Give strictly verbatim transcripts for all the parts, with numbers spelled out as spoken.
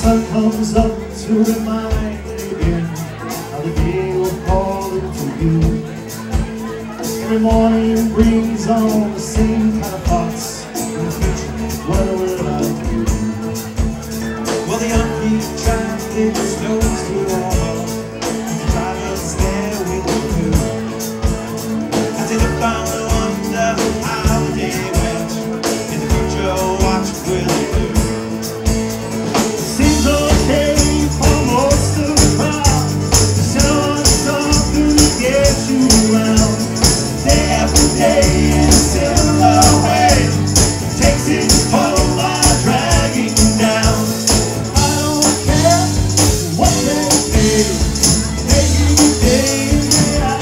sun comes up to remind me again how the day will fall into you. Every morning brings on the same kind of thoughts. In the future, what will I do? Well, the upbeat traffic slows to a halt. The drivers there with the crew. I did a final wonder how the day went. In the future, watch will it do? Seems okay for most of the crowd to show us something to get you around. Day after day in a similar way, takes its toll by dragging you down. I don't care what they say, making you day in, day out.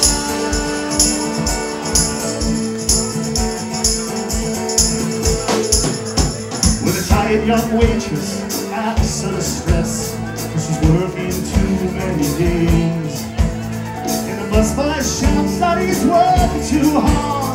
With a tired young waitress, absent of stress, 'cause she's working too many days. In the bus by shop, studies working too hard.